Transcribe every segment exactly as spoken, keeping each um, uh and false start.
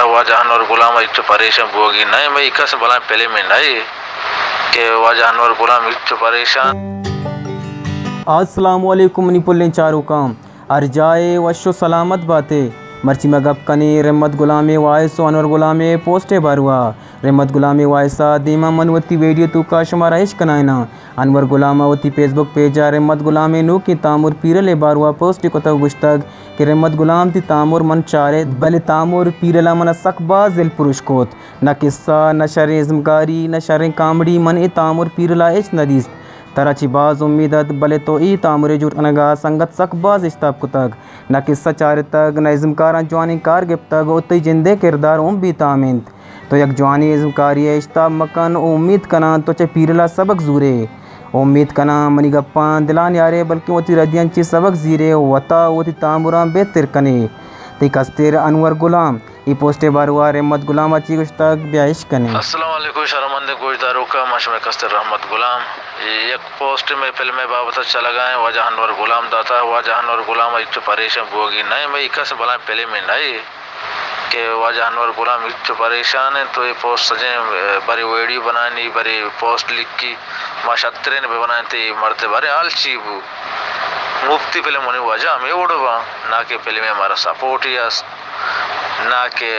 वाजहन और गुलाम इच्छ परेशान बोगी नहीं मैं इका से बोला पहले में नहीं के वाजहन और गुलाम इच्छ परेशान। अस्सलाम वालेकुम निपुल्ले चारों काम अर्जाए वशो सलामत बातें मर्ची में गप कनी रहमत गुलाम वायसो अनवर गुलाम पोस्टे बारुआ रहमत गुलाम वायसा दीमा मनवती वीडियो तू का शुमारा इश्क नायना अनवर गुलामावती फेसबुक पेज रहमत गुलाम नू की तामुर पीरले बारुआ पोस्ट को तब गुश्तग कि रहमत गुलाम ती तामुर मन चारे बले तामुर पीरला मन सकबा जिल पुरुष कोत न किस्सा न शर इज़्मकारी न शर कामड़ी मन ए तामुर पीरला इच नदीस तराची बाज उम्मीदत बले तो ई तामुरे जुट अनगा संगत सकबाज इश्ताब कुतग न किस्सा चारे तग न इज़्मकारा जवानी कार गिफ्तग उतई जिंदे किरदार उम भी तामिंत तो यक जवानी इज़्मकारी इश्ताब मकान उम्मीद कना तो चे पीरला सबक जूरे उम्मीद कना मनी गप्पा दिलान यारे बल्कि वती रदियन ची सबक जीरे वता वती तामुरा बेहतर कने ती कस्तिर अनवर गुलाम ई पोस्टे बारुआ रहमत गुलाम अच्छी गुश्तक ब्याइश कने। अस्सलाम वालेकुम शर्मंदे गोशदारों का माश में कस्तिर रहमत गुलाम एक पोस्ट में फिल्म में बाबत चला गए वाजहन और गुलाम दाता वाजहन और गुलाम इच्छ परेशान बोगी नहीं मैं इका से बोला पहले में नहीं के वाजहन और गुलाम इच्छ परेशान है तो ये पोस्ट सजे बड़ी वीडियो बनानी बड़ी पोस्ट लिख की माशत्रे ने भी बनाए थे मरते बारे आलची मुफ्ती फिल्म होने वजह हमें उड़वा ना के फिल्म में हमारा सपोर्ट ही ना के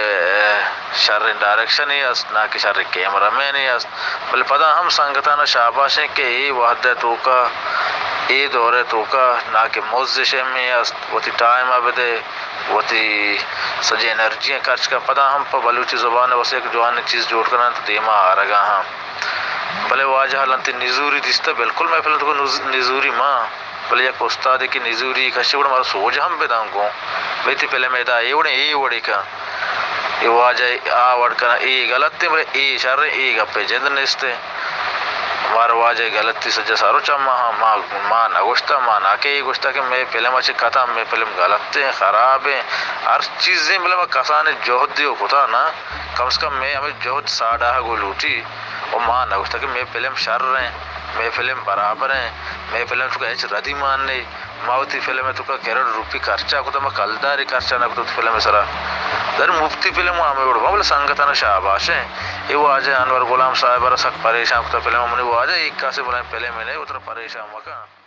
शर डायरेक्शन ही ना के शर कैमरा मैन ही बोले पता हम संगता ना शाबाश है कि ये वहदत तो का ये दौरे तो का ना के मोजिश में वती टाइम अब दे वती सजे एनर्जी खर्च का पता हम पर बलूची ज़ुबान है वैसे एक जवान चीज़ जोड़ कर तो देमा आ रहा हाँ भले वाजह लंती निजूरी दिस्ता बिल्कुल मैं फिल्म तो निजूरी माँ भले एक उस्ताद की निजूरी कशी उड़ मारा सोच हम बेदांगो बेती पहले मैं दा ये उड़े ये उड़े का ये वाजह आ वड़ का ये गलत थे बोले ये शर ये गप्पे जिंद निस्ते हमारा वाजह गलती सजा सारो चम्मा हाँ माँ माँ ना गुश्ता माँ ना के ये गुश्ता कि मैं फिल्म अच्छी कथा मैं फिल्म गलत है ख़राब है हर चीज़ें मतलब कसाने जोहद दियो खुदा ना कम से कम मैं हमें जोहद साड़ा है गो लूटी और माँ ना गुश्ता कि मैं फिल्म शर रहे मैं फिल्म बराबर है मैं फिल्म तुका एच रदी मानने मावती फिल्म में तुका करोड़ रुपये खर्चा को तो मैं कलदारी खर्चा ना तो फिल्म में सरा दर मुफ्ती फिल्म हमें उड़ बोले संगत ना शाबाश है ये वो आज अनवर गुलाम साहब सक परेशान को तो फिल्म हमने वो आज एक का से बोला पहले मैंने उतना परेशान हुआ का।